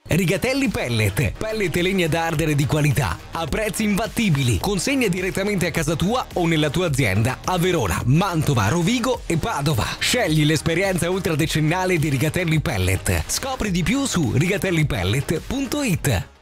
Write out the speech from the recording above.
Rigatelli Pellet, pellet e legna da ardere di qualità, a prezzi imbattibili. Consegna direttamente a casa tua o nella tua azienda a Verona, Mantova, Rovigo e Padova. Scegli l'esperienza ultradecennale di Rigatelli Pellet. Scopri di più su rigatellipellet.it.